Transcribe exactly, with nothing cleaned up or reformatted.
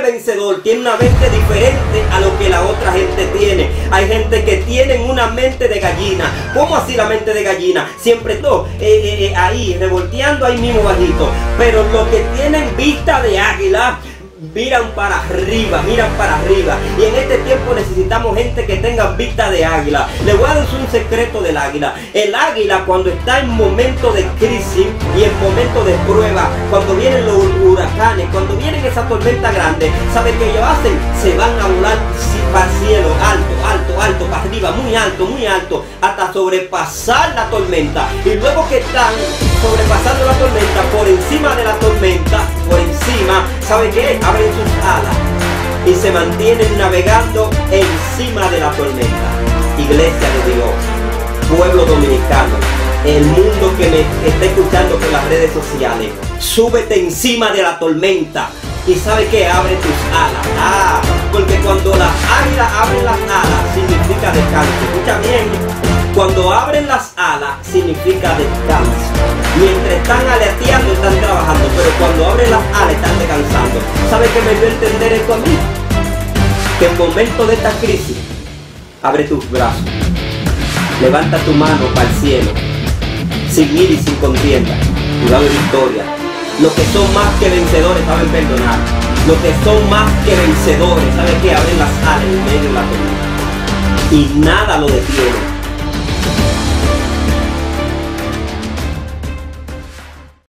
vencedor tiene una mente diferente a lo que la otra gente tiene. Hay gente que tiene una mente de gallina. ¿Cómo así la mente de gallina? Siempre todo eh, eh, eh, ahí, revolteando ahí mismo bajito. Pero los que tienen vista de águila miran para arriba, miran para arriba. Y en este tiempo necesitamos gente que tenga vista de águila. Le voy a decir un secreto del águila. El águila, cuando está en momento de crisis y en momento de prueba, cuando vienen los huracanes, cuando vienen esas tormentas grandes, ¿saben qué ellos hacen? Se van a volar para el cielo, alto, alto, alto, para arriba, muy alto, muy alto, hasta sobrepasar la tormenta. Y luego que están sobrepasando la tormenta, por encima de la tormenta, por encima, ¿saben qué? Abren sus alas y se mantienen navegando encima de la tormenta. Iglesia de Dios, pueblo dominicano, el mundo que me está escuchando por las redes sociales, súbete encima de la tormenta. Y ¿sabe qué? Abre tus alas. Ah, porque cuando las águilas abren las alas, significa descanso. Escucha bien. Cuando abren las alas, significa descanso. Mientras están aleteando, están trabajando. Pero cuando abren las alas, están descansando. ¿Sabe qué me dio a entender esto a mí? Que en momento de esta crisis, abre tus brazos. Levanta tu mano para el cielo. Sin ir y sin contienda. Y va a haber victoria. Los que son más que vencedores saben perdonar. Los que son más que vencedores, ¿saben qué? Abren las alas en medio de la tormenta. Y nada lo detiene.